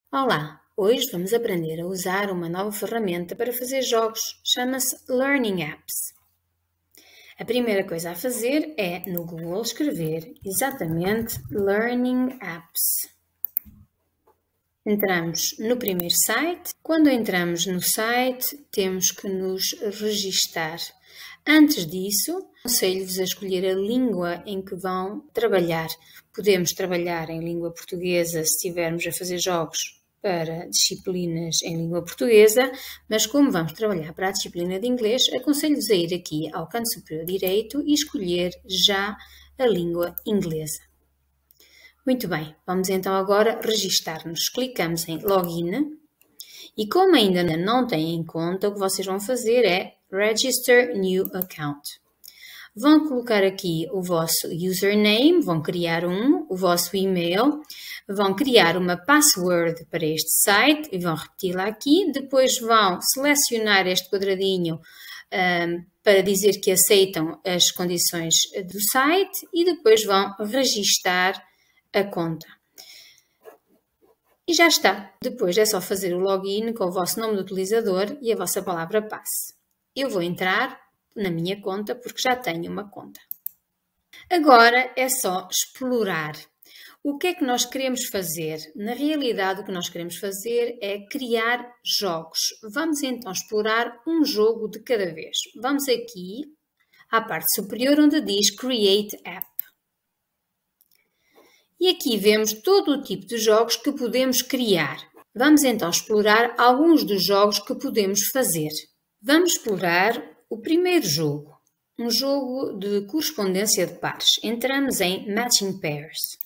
Olá! Hoje vamos aprender a usar uma nova ferramenta para fazer jogos, chama-se Learning Apps. A primeira coisa a fazer é no Google escrever exatamente Learning Apps. Entramos no primeiro site. Quando entramos no site, temos que nos registar. Antes disso, aconselho-vos a escolher a língua em que vão trabalhar. Podemos trabalhar em língua portuguesa se estivermos a fazer jogos para disciplinas em língua portuguesa, mas como vamos trabalhar para a disciplina de inglês, aconselho-vos a ir aqui ao canto superior direito e escolher já a língua inglesa. Muito bem, vamos então agora registar-nos. Clicamos em Login e como ainda não têm conta, o que vocês vão fazer é Register New Account. Vão colocar aqui o vosso username, vão criar o vosso e-mail, vão criar uma password para este site e vão repeti-la aqui. Depois vão selecionar este quadradinho para dizer que aceitam as condições do site e depois vão registar a conta. E já está. Depois é só fazer o login com o vosso nome do utilizador e a vossa palavra passe. Eu vou entrar na minha conta porque já tenho uma conta. Agora é só explorar. O que é que nós queremos fazer? Na realidade, o que nós queremos fazer é criar jogos. Vamos então explorar um jogo de cada vez. Vamos aqui à parte superior onde diz Create App. E aqui vemos todo o tipo de jogos que podemos criar. Vamos então explorar alguns dos jogos que podemos fazer. Vamos explorar o primeiro jogo, um jogo de correspondência de pares. Entramos em Matching Pairs.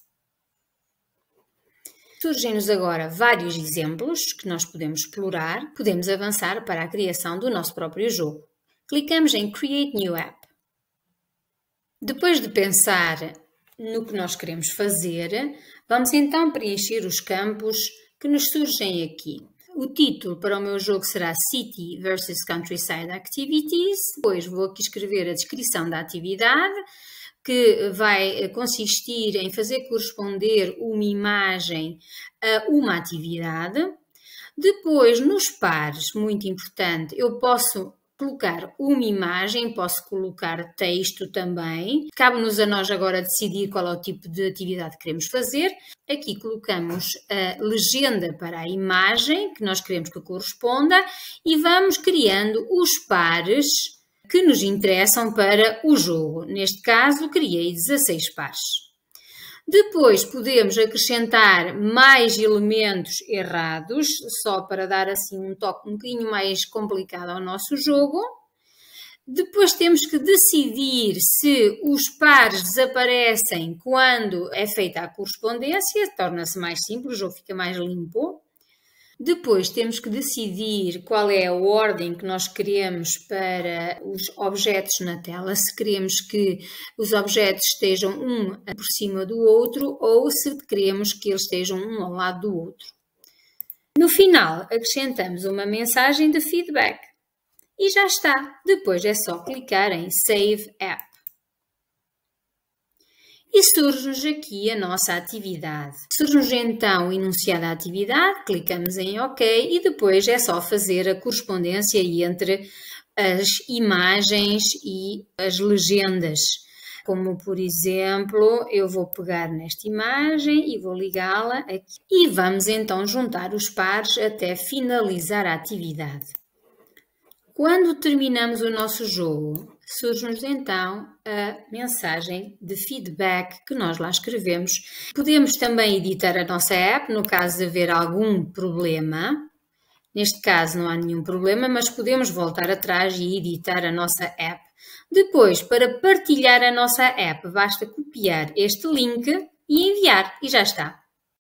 Surgem-nos agora vários exemplos que nós podemos explorar. Podemos avançar para a criação do nosso próprio jogo. Clicamos em Create New App. Depois de pensar no que nós queremos fazer, vamos então preencher os campos que nos surgem aqui. O título para o meu jogo será City vs Countryside Activities. Depois vou aqui escrever a descrição da atividade, que vai consistir em fazer corresponder uma imagem a uma atividade. Depois, nos pares, muito importante, eu posso colocar uma imagem, posso colocar texto também. Cabe-nos a nós agora decidir qual é o tipo de atividade que queremos fazer. Aqui colocamos a legenda para a imagem que nós queremos que corresponda e vamos criando os pares que nos interessam para o jogo. Neste caso, criei 16 pares. Depois podemos acrescentar mais elementos errados, só para dar assim um toque um bocadinho mais complicado ao nosso jogo. Depois temos que decidir se os pares desaparecem quando é feita a correspondência, torna-se mais simples, o jogo fica mais limpo. Depois temos que decidir qual é a ordem que nós queremos para os objetos na tela, se queremos que os objetos estejam um por cima do outro ou se queremos que eles estejam um ao lado do outro. No final, acrescentamos uma mensagem de feedback e já está. Depois é só clicar em Save App. E surge-nos aqui a nossa atividade. Surge-nos então o enunciado da atividade, clicamos em OK e depois é só fazer a correspondência entre as imagens e as legendas. Como, por exemplo, eu vou pegar nesta imagem e vou ligá-la aqui. E vamos então juntar os pares até finalizar a atividade. Quando terminamos o nosso jogo, surge-nos então a mensagem de feedback que nós lá escrevemos. Podemos também editar a nossa app, no caso de haver algum problema. Neste caso não há nenhum problema, mas podemos voltar atrás e editar a nossa app. Depois, para partilhar a nossa app, basta copiar este link e enviar e já está.